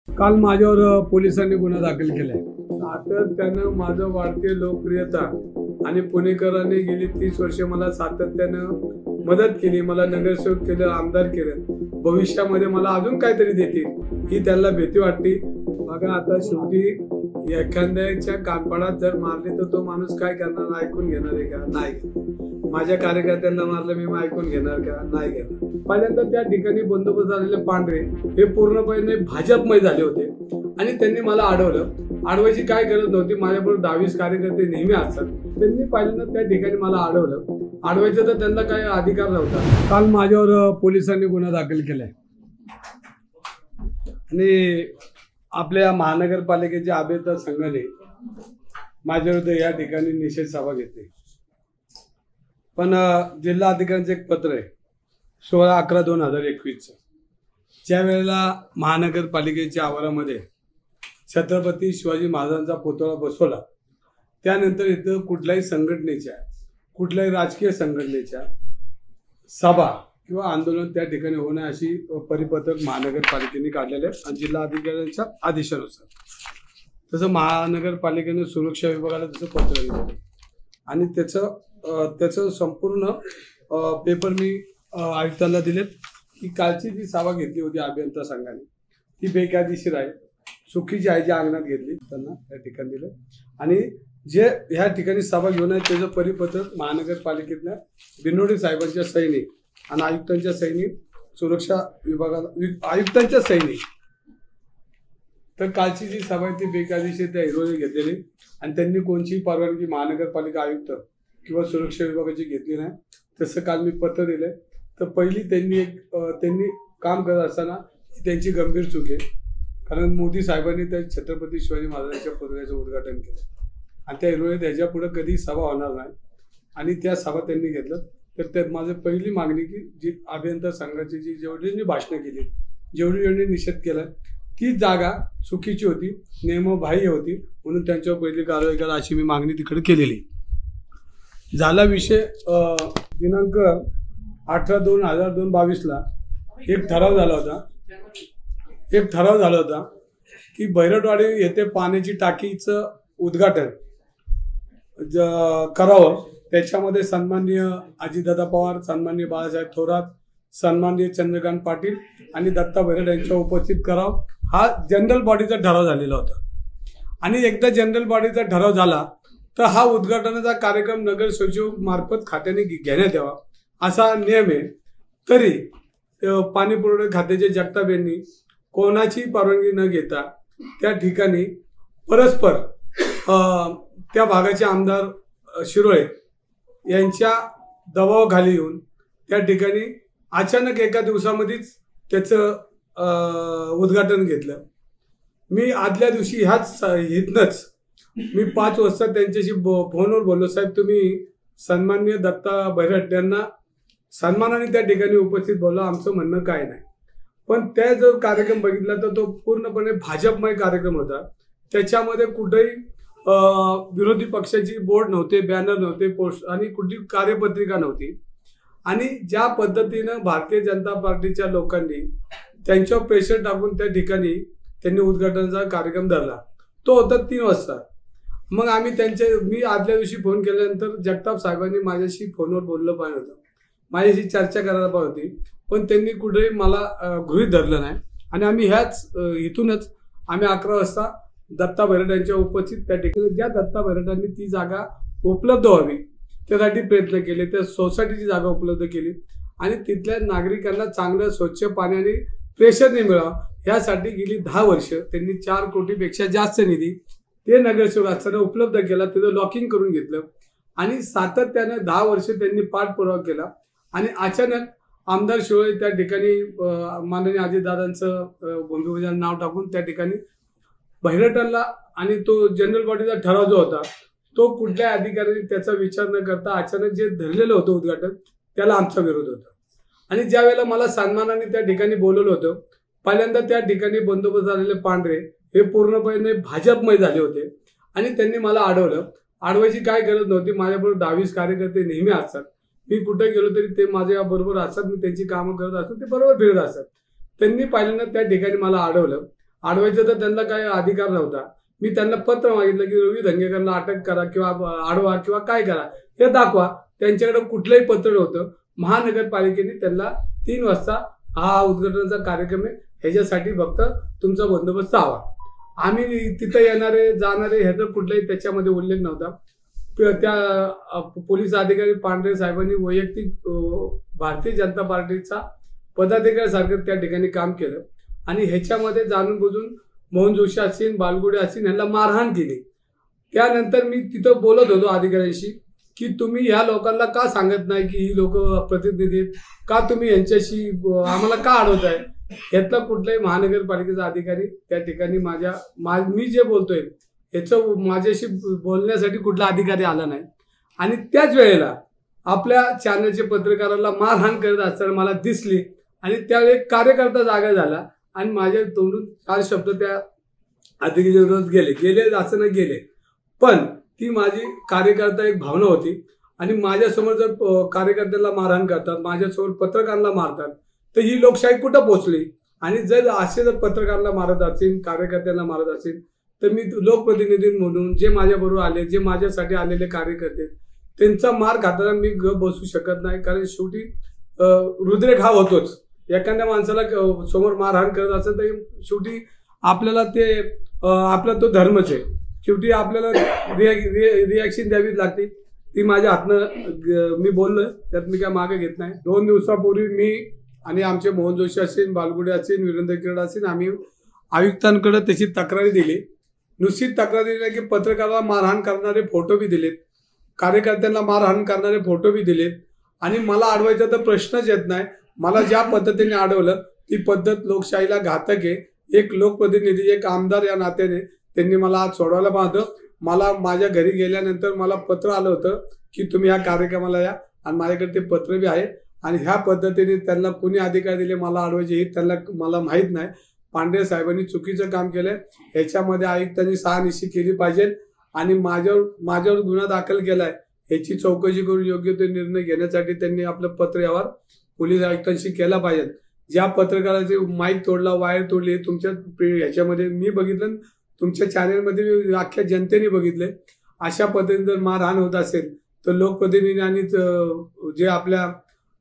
काल माझ्यावर पोलिसांनी गुन्हा दाखल केलाय। सातत्यानं माझं वाढते लोकप्रियता आणि पुणेकरांनी गेली 30 वर्षे मला सातत्यानं मदत केली, मला नगरसेवक केलं, आमदार केलं, भविष्यामध्ये मला अजून काहीतरी देतील ही त्यांना भीती वाटते। बघा आता शेवटी एखाद्याच्या कानपडात जर मारली तर तो माणूस काय करणार, ऐकून घेणार आहे का? नाही। माझ्या कार्यकर्त्यांना मारलं मी ऐकून घेणार का? नाही घेणार। पहिल्यांदा त्या ठिकाणी बंदोबस्त झालेले पांढरे हे पूर्णपणे भाजपमय झाले होते आणि त्यांनी मला अडवलं। अडवायची काय गरज नव्हती, माझ्याबरोबर 22 कार्यकर्ते नेहमी असतात। त्यांनी पहिल्यांदा त्या ठिकाणी मला अडवलं। अडवायचं तर त्यांना काही अधिकार नव्हता। काल माझ्यावर पोलिसांनी गुन्हा दाखल केलाय आणि आपल्या महानगरपालिकेच्या अभियंता संघाने माझ्याविरुद्ध या ठिकाणी निषेध सभा घेतली। पण जिल्हा अधिकाऱ्यांचं एक पत्र आहे 16/11/2021 ज्या वेळेला महानगरपालिकेच्या आवारामध्ये छत्रपती शिवाजी महाराजांचा पुतळा बसवला त्यानंतर इथं कुठल्याही संघटनेच्या, कुठल्याही राजकीय संघटनेच्या सभा किंवा आंदोलन त्या ठिकाणी होणं अशी परिपत्रक महानगरपालिकेने काढलेले आणि जिल्हा अधिकाऱ्यांच्या आदेशानुसार तसं महानगरपालिकेने सुरक्षा विभागाला तसं पत्र दिलं आणि त्याचं संपूर्ण पेपर मी आयुक्तांना दिलेत की कालची जी सभा घेतली होती अभियंता संघाने ती बेकायदेशीर आहे, चुकीची आहे, जी अंगणात घेतली त्यांना त्या ठिकाणी दिलं आणि जे ह्या ठिकाणी सभा घेऊन आहे त्याचं परिपत्रक महानगरपालिकेतल्या बिनोडे साहेबांच्या सहीने आणि आयुक्तांच्या सहीने सुरक्षा विभागाला आयुक्तांच्या सहीने तर कालची जी सभा आहे ती बेकायदेशीर त्या हिरोने घेतलेली आणि त्यांनी कोणतीही परवानगी महानगरपालिका आयुक्त किंवा सुरक्षा विभागाची घेतली नाही। तसं काल मी पत्र दिलंय। तर पहिली त्यांनी काम करत असताना त्यांची गंभीर चूक आहे, कारण मोदी साहेबांनी त्या छत्रपती शिवाजी महाराजांच्या पुतळ्याचं उद्घाटन केलं आणि त्या हिरोने त्याच्या पुढे कधी सभा होणार नाही आणि त्या सभा त्यांनी घेतलं। तर त्यात माझी पहिली मागणी की जी अभियंता संघाची जेवढी भाषणं केली, जेवढी निषेध केला ती जागा चुकीची होती, नियमबाह्य होती, म्हणून त्यांच्यावर पहिली कारवाई करा अशी मी मागणी तिकडे केलेली। झाला विषय दिनांक 18/2/2022 एक ठराव झाला होता की बैरटवाडी येथे पाण्याची टाकीचं उद्घाटन करावं। त्याच्यामध्ये सन्माननीय अजितदादा पवार, सन्माननीय बाळासाहेब थोरात, सन्माननीय चंद्रकांत पाटील आणि दत्ता बैरट यांच्या उपस्थित करावं हा जनरल बॉडीचा ठराव झालेला होता आणि एकदा जनरल बॉडीचा ठराव झाला तर हा उद्घाटनाचा कार्यक्रम नगरसचिव मार्फत खात्याने घेण्यात यावा असा नियम आहे। तरी पाणी पुरवठा खात्याचे जगताप यांनी कोणाची परवानगी न घेता त्या ठिकाणी परस्पर त्या भागाचे आमदार शिरोळे यांच्या दबावाखाली येऊन त्या ठिकाणी अचानक एका दिवसामध्येच त्याचं उद्घाटन घेतलं। मी आदल्या दिवशी इथनंच मी 5 वाजता त्यांच्याशी फोनवर बोललो, साहेब तुम्ही सन्माननीय दत्ता बैरट यांना सन्मानाने त्या ठिकाणी उपस्थित बोला, आमचं म्हणणं काय नाही। पण त्या जो कार्यक्रम बघितला तर तो पूर्णपणे भाजपमय कार्यक्रम होता। त्याच्यामध्ये कुठेही विरोधी पक्षाची बोर्ड नव्हते, बॅनर नव्हते, पोस्ट आणि कुठली कार्यपत्रिका नव्हती आणि ज्या पद्धतीनं भारतीय जनता पार्टीच्या लोकांनी त्यांच्यावर प्रेशर टाकून त्या ठिकाणी त्यांनी उद्घाटनाचा कार्यक्रम धरला तो होता 3 वाजता। मग मी आदल्या दिवशी फोन केल्यानंतर जगताप साहेबांनी माझ्याशी फोनवर बोललं पाहिजे होतं, माझ्याशी चर्चा करायला पाहिजे होती, पण त्यांनी कुठेही मला गृहीत धरलं नाही आणि आम्ही इथूनच आम्ही 11 वाजता दत्ता बैरट यांच्या उपस्थित त्या ठिकाणी ज्या दत्ता बैरटांनी ती जागा उपलब्ध व्हावी त्यासाठी प्रयत्न केले, त्या सोसायटीची जागा उपलब्ध केली आणि तिथल्या नागरिकांना चांगलं स्वच्छ पाण्याने प्रेशरने मिळावं यासाठी गेली 10 वर्ष त्यांनी 4 कोटीपेक्षा जास्त निधी ते नगरसेवक असताना उपलब्ध केला, त्याचं लॉकिंग करून घेतलं आणि सातत्याने 10 वर्ष त्यांनी पाठपुरावा केला आणि अचानक आमदार शिरोळे त्या ठिकाणी माननीय अजितदादांचं भूमिपूजन नाव टाकून त्या ठिकाणी बैरटांना आणि तो जनरल बॉडीचा ठराव जो होता तो कुठल्या अधिकाऱ्यांनी त्याचा विचार न करता अचानक जे धरलेलं होतं उद्घाटन त्याला आमचा विरोध होता आणि ज्या वेळेला मला सन्मानाने त्या ठिकाणी बोलवलं होतं पहिल्यांदा त्या ठिकाणी बंदोबस्त झालेले पांढरे हे पूर्णपणे भाजपमय झाले होते आणि त्यांनी मला अडवलं। अडवायची काय गरज नव्हती, माझ्याबरोबर 22 कार्यकर्ते नेहमी असतात, मी कुठे गेलो तरी ते माझ्या बरोबर असतात, मी त्यांची कामं करत असतो, ते बरोबर फिरत असतात। त्यांनी पहिल्यांदा त्या ठिकाणी मला अडवलं अडवायचं तर त्यांना काही अधिकार नव्हता. मी त्यांना पत्र मागितलं की रवी धंगेकरला अटक करा किंवा अडवा किंवा काय करा हे दाखवा. त्यांच्याकडे कुठलंही पत्र नव्हतं. महानगरपालिकेने त्यांना 3 वाजता हा उद्घाटनाचा कार्यक्रम आहे ह्याच्यासाठी फक्त तुमचा बंदोबस्त हवा. आम्ही तिथे येणारे जाणारे ह्याचा कुठलाही त्याच्यामध्ये उल्लेख नव्हता. त्या पोलीस अधिकारी पांढरे साहेबांनी वैयक्तिक भारतीय जनता पार्टीचा पदाधिकाऱ्यासारखं त्या ठिकाणी काम केलं आणि ह्याच्यामध्ये जाणून बुजून मोहन जोशी असतील, बालगुडे असतील यांना मारहाण केली. त्यानंतर मी तिथं बोलत होतो अधिकाऱ्यांशी की तुम्ही ह्या लोकांना का सांगत नाही की ही लोक प्रतिनिधी आहेत, का तुम्ही यांच्याशी आम्हाला का अडवताय. यातला कुठलाही महानगरपालिकेचा अधिकारी त्या ठिकाणी मी जे बोलतोय याचं माझ्याशी बोलण्यासाठी कुठला अधिकारी आला नाही. आणि त्याच वेळेला आपल्या चॅनलच्या पत्रकाराला मारहाण करत असताना मला दिसली आणि त्यावेळी एक कार्यकर्ता जागा झाला आणि माझ्या तोंडून 4 शब्द त्या अधिकाऱ्याच्या विरोधात गेले असं नाही गेले, पण ती माझी कार्यकर्ता एक भावना होती. आणि माझ्यासमोर जर कार्यकर्त्याला मारहाण करतात, माझ्यासमोर पत्रकारांना मारतात, तर ही लोकशाही कुठं पोहोचली. आणि जर असे जर पत्रकारांना मारत असतील, कार्यकर्त्यांना मारत असतील, तर मी लोकप्रतिनिधी म्हणून जे माझ्याबरोबर आले, जे माझ्यासाठी आलेले कार्यकर्ते त्यांचा मार खाताना मी बसू शकत नाही. कारण शेवटी रुद्रेक हा होतोच. एखाद्या माणसाला समोर मारहाण करत असेल तर शेवटी आपल्याला ते आपला तो धर्मच आहे. शेवटी आपल्याला रिॲक्शन द्यावीच लागते. ती माझ्या हातनं मी बोललोय, त्यात मी काय मागे घेत नाही. 2 दिवसापूर्वी मी आणि आमचे मोहन जोशी असतील, बालगुडे असतील, वीरेंद्र किरड असतील, आम्ही आयुक्तांकडे त्याची तक्रारी दिली. नुसती तक्रार दिली नाही की पत्रकाराला मारहाण करणारे फोटो बी दिलेत, कार्यकर्त्यांना मारहाण करणारे फोटो बी दिलेत. आणि मला अडवायचा तर प्रश्नच येत नाही. मला ज्या पद्धतीने अडवलं ती पद्धत लोकशाहीला घातक आहे. एक लोकप्रतिनिधी, एक आमदार या नात्याने त्यांनी मला आज सोडवायला पाहतं. मला माझ्या घरी गेल्यानंतर मला पत्र आलं होतं की तुम्ही ह्या कार्यक्रमाला या आणि माझ्याकडे ते पत्र बी आहे. आणि ह्या पद्धतीने त्यांना कुणी अधिकार दिले मला अडवायचे हे त्यांना मला माहीत नाही. पांढरे साहेबांनी चुकीचं काम केलंय. ह्याच्यामध्ये आयुक्तांनी शहानिशी केली पाहिजे आणि माझ्यावर गुन्हा दाखल केलाय ह्याची चौकशी करून योग्य ते निर्णय घेण्यासाठी त्यांनी आपलं पत्र यावर पोलीस आयुक्तांशी केला पाहिजे. ज्या पत्रकाराचे माईक तोडला, वायर तोडली, तुमच्या ह्याच्यामध्ये मी बघितलं, तुमच्या चॅनेलमध्ये अख्ख्या जनतेने बघितले. अशा पद्धतीने जर मारहाण होत असेल तर लोकप्रतिनिधी आणि जे आपल्या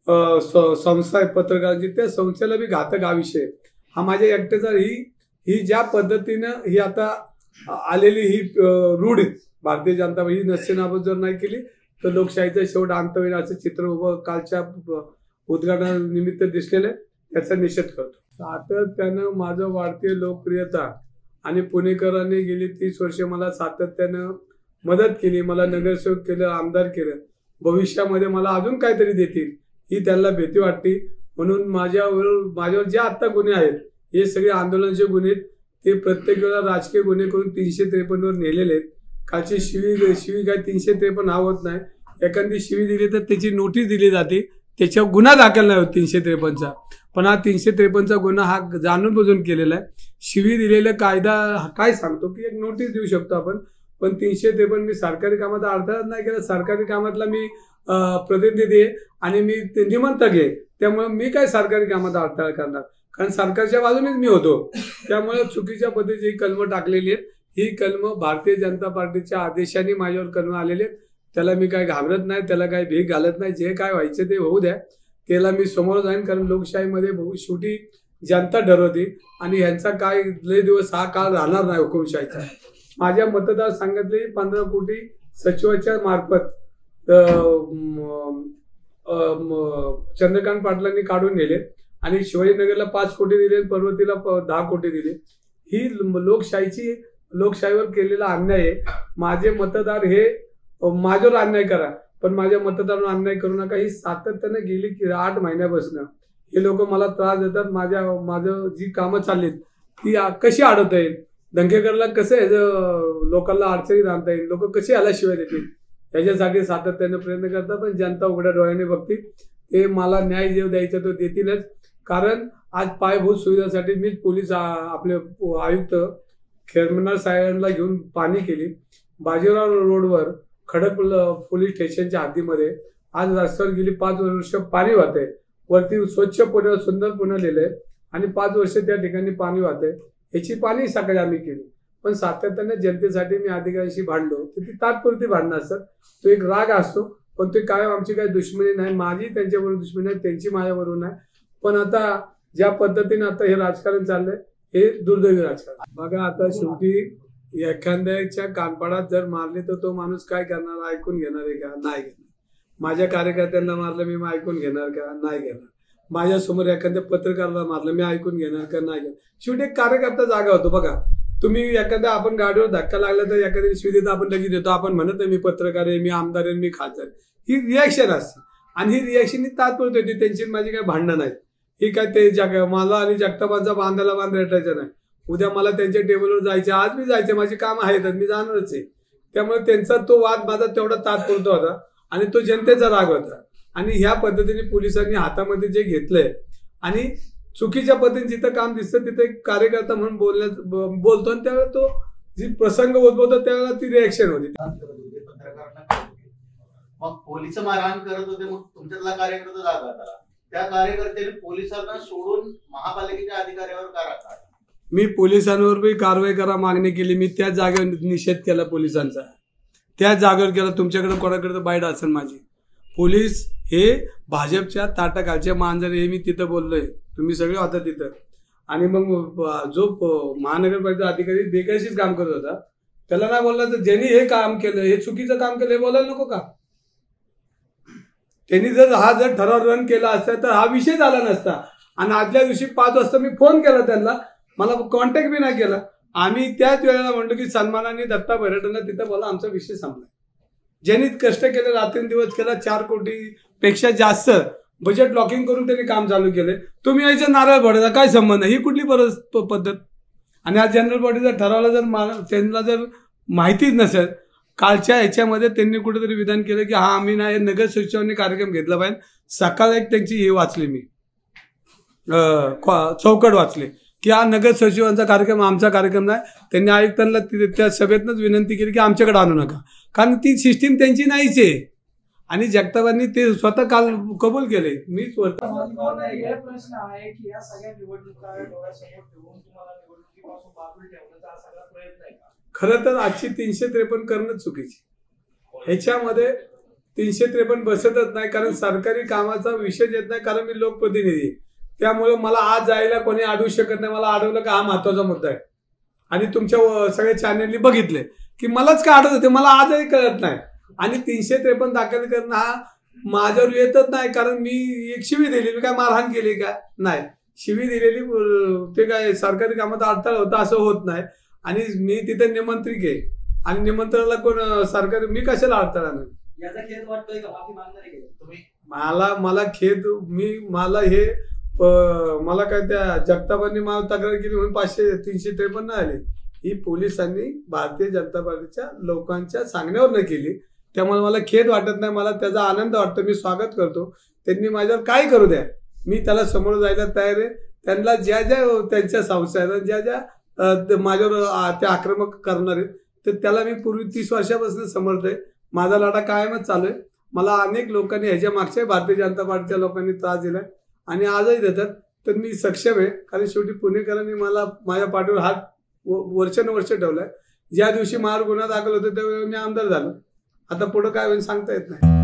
संस्था आहे पत्रकारांची त्या संस्थेला बी घातक हा विषय. हा माझ्या एकट्याचा ही ज्या पद्धतीनं ही आता आलेली ही रूढ भारतीय जनता ही नसेनाबत जर नाही केली तर लोकशाहीचा शेवट अंत होईल असं चित्र उभं कालच्या उद्घाटनानिमित्त दिसलेलं आहे. याचा निषेध करतो. सातत्यानं माझं वाढते लोकप्रियता आणि पुणेकरांनी गेली 30 वर्षे मला सातत्यानं मदत केली, मला नगरसेवक केलं, आमदार केलं. भविष्यामध्ये मला अजून काहीतरी देतील ही त्यांना भीती वाटते. म्हणून माझ्यावर जे आत्ता गुन्हे आहेत हे सगळे आंदोलनाचे गुन्हे आहेत. ते प्रत्येक वेळा राजकीय गुन्हे करून 353 वर नेलेले आहेत. कालची शिवी काय 353 हा होत नाही. एखादी शिवी दिली तर त्याची नोटीस दिली जाते, त्याच्यावर गुन्हा दाखल नाही होत 353चा. पण हा 353चा गुन्हा हा जाणून बुजून केलेला आहे. शिवी दिलेला कायदा काय सांगतो की एक नोटीस देऊ शकतो आपण, पण 353 मी सरकारी कामात अडथळाच नाही केला. सरकारी कामातला मी प्रतिनिधी आहे आणि मी निमंत्रक आहे, त्यामुळे मी काय सरकारी कामात अडथळा करणार, कारण सरकारच्या बाजूनेच मी होतो. त्यामुळे चुकीच्या पद्धतीची ही कलमं टाकलेली आहेत. ही कलमं भारतीय जनता पार्टीच्या आदेशाने माझ्यावर कलमं आलेली आहेत. त्याला मी काय घाबरत नाही, त्याला काय भीक घालत नाही. जे काय व्हायचं ते होऊ द्या, त्याला मी समोर जाईन. कारण लोकशाहीमध्ये शेवटी जनता ठरवते आणि ह्यांचा काय लय दिवस हा काळ राहणार नाही हुकुमशाहीचा. माझ्या मतदारसंघातले 15 कोटी सचिवाच्या मार्फत चंद्रकांत पाटलांनी काढून नेले आणि शिवाजीनगरला 5 कोटी दिले, पर्वतीला 10 कोटी दिले. ही लोकशाहीवर केलेला अन्याय आहे. माझे मतदार हे माझ्यावर अन्याय करा पण माझ्या मतदारांवर अन्याय करू नका. ही सातत्याने गेली की 8 महिन्यापासून हे लोक मला त्रास देतात. माझं जी कामं चाललीत ती कशी अडवता येईल, दंगेकरला कसं लोकांना अडचणीत आणता येईल, लोक कसे याला शिवाय देतील याच्यासाठी सातत्याने प्रयत्न करतात. पण जनता उघड्या डोळ्याने बघतील. ते मला न्याय जे द्यायचा तो देतीलच. कारण आज पायाभूत सुविधासाठी मीच पोलीस आपले आयुक्त खेरमनार साहेबांना घेऊन पाणी केली. बाजीराव रोडवर खडक पोलीस स्टेशनच्या हद्दीमध्ये आज रस्त्यावर गेली 5 वर्ष पाणी वाहते. वरती स्वच्छ पुणे, सुंदर पुणे लिहिलंय आणि 5 वर्ष त्या ठिकाणी पाणी वाहते. याची पाणी सकाळी आम्ही केली. पण सातत्याने जनतेसाठी मी अधिकाऱ्यांशी भांडलो तर ती तात्पुरती भांडणं असतात. तो एक राग असतो, पण ते कायम आमची काही दुश्मनी नाही. माझी त्यांच्याबरोबर दुश्मनी नाही, त्यांची माझ्याबरोबर नाही. पण आता ज्या पद्धतीने आता हे राजकारण चाललंय हे दुर्दैवी राजकारण. बघा आता शेवटी एखाद्याच्या कानपाडात जर मारले तर तो माणूस काय करणार? ऐकून घेणार आहे का? नाही घेणार. माझ्या कार्यकर्त्यांना मारलं मी ऐकून घेणार का? नाही घेणार. माझ्यासमोर एखाद्या पत्रकाराला मारलं मी ऐकून घेणार का? नाही घेणार. शेवटी एक कार्यकर्ता जागा होतो. बघा तुम्ही एखाद्या आपण गाडीवर धक्का लागला तर एखाद्या शिवी आपण लगेच देतो. आपण म्हणत मी पत्रकार आहे, मी आमदार आहे, मी खासदार. ही रिॲक्शन असते आणि ही रिॲक्शन ही तात्पुरती होती. त्यांची माझी काही भांडणं नाहीत. ही काय ते मला आणि जगतापांचा बांधायला रेटायचं नाही. उद्या मला त्यांच्या टेबलवर जायचे, आज मी जायचे, माझी कामं आहेत, मी जाणारच आहे. त्यामुळे त्यांचा तो वाद माझा तेवढा तात्पुरता होता आणि तो जनतेचा राग होता. आणि ह्या पद्धतीने पोलिसांनी हातामध्ये जे घेतलंय आणि चुकीच्या पद्धतीने जिथं काम दिसतं तिथे एक कार्यकर्ता म्हणून बोलतो आणि त्यावेळेला तो जी प्रसंग उद्भवतो त्यावेळेला ती रिॲक्शन होती. मग पोलिस मारहाण करत होते, मग तुमच्यातला कार्यकर्ता जागा झाला. त्या कार्यकर्त्याने पोलिसांना सोडून महापालिकेच्या अधिकाऱ्यावर का राखा? मी पोलिसांवर बी कारवाई करा मागणी केली. मी त्या जागेवर निषेध केला पोलिसांचा, त्या जागेवर केला. तुमच्याकडे कोणाकडे बाईट असेल माझी. पोलीस हे भाजपच्या ताटाखालचे मांजर हे मी तिथं बोललोय. तुम्ही सगळे होता तिथं. आणि मग जो महानगरपालिका अधिकारी बेकायशीच काम करत होता त्याला नाही बोलला तर ज्यांनी हे काम केलं, हे चुकीचं काम केलं हे बोलायला नको का? त्यांनी जर ठराव रन केला असता तर हा विषय झाला नसता. आणि आदल्या दिवशी 5 वाजता मी फोन केला त्यांना, मला कॉन्टॅक्ट बी नाही केला. आम्ही त्याच वेळेला म्हणतो की सन्मानाने दत्ता भैरटेंना तिथं बोला, आमचा विषय संपला. ज्यांनी कष्ट केले, रात्रंदिवस केला, 4 कोटीपेक्षा जास्त बजेट लॉकिंग करून त्यांनी काम चालू केले. तुम्ही यायचं नारळ फोडायचा काय संबंध? ही कुठली पद्धत? आणि आज जनरल बॉडीचा ठरावला त्यांना जर माहितीच नसेल, कालच्या ह्याच्यामध्ये त्यांनी कुठेतरी विधान केलं की हा आम्ही नाही नगर सचिवांनी कार्यक्रम घेतला पाहिजे. सकाळ एक त्यांची हे वाचली मी चौकट वाचली की हा नगर सचिवांचा कार्यक्रम आमचा कार्यक्रम नाही. त्यांनी आयुक्तांना त्या सभेतनंच विनंती केली की आमच्याकडे आणू नका, कारण ती सिस्टीम त्यांची नाहीच आहे. आणि जगतापांनी ते स्वतः काल कबूल केले. मीच प्रश्न आहे की या सगळ्या निवडणुका डोळ्यासमोर ठेवून तुम्हाला निवडणुकीपासून बाजूला ठेवण्याचा हा सगळा प्रयत्न आहे का? खरं तर आजची 353 करणं चुकीची. ह्याच्यामध्ये 353 बसतच नाही, कारण सरकारी कामाचा विषय येत नाही. कारण मी लोकप्रतिनिधी, त्यामुळे मला आज जायला कोणी अडवू शकत नाही. मला अडवलं का हा महत्वाचा मुद्दा आहे. आणि तुमच्या सगळ्या चॅनलनी बघितले की मलाच का अडवत होते मला आजही कळत नाही. आणि 353 दाखल करणं हा माझ्यावर येतच नाही, कारण मी एक शिवी दिली. मी काय मारहाण केली का? नाही. शिवी दिलेली ते काय सरकारी कामात अडथळा होता असं होत नाही. आणि मी तिथे निमंत्रित आहे आणि निमंत्रणाला कोण सरकारी मी कशाला अडथळा नाही. याचा खेद वाटतोय का? माफी मागणार आहे का तुम्ही? मला खेद मला हे मला काय त्या जगतापांनी मला तक्रार केली म्हणून 353 आली. ही पोलिसांनी भारतीय जनता पार्टीच्या लोकांच्या सांगण्यावर न केली. त्यामुळे मला खेद वाटत नाही, मला त्याचा आनंद वाटतो. मी स्वागत करतो. त्यांनी माझ्यावर काय करू द्या, मी त्याला समोर जायला तयार आहे. त्यांना ज्या त्यांच्या संस्था आहेत, ज्या माझ्यावर ते आक्रमक करणार आहेत, तर त्याला मी पूर्वी 30 वर्षापासून समर्थ आहे. माझा लढा कायमच चालू आहे. मला अनेक लोकांनी ह्याच्या मागच्या भारतीय जनता पार्टीच्या लोकांनी त्रास दिलाय आणि आजही देतात. तर मी सक्षम आहे, कारण शेवटी पुणेकरांनी मला माझ्या पाठीवर हात वर्षानुवर्ष ठेवलाय. ज्या दिवशी महार गुन्हा दाखल होतो त्यावेळी मी आमदार झालो. आता पुढे काय होईल सांगता येत नाही.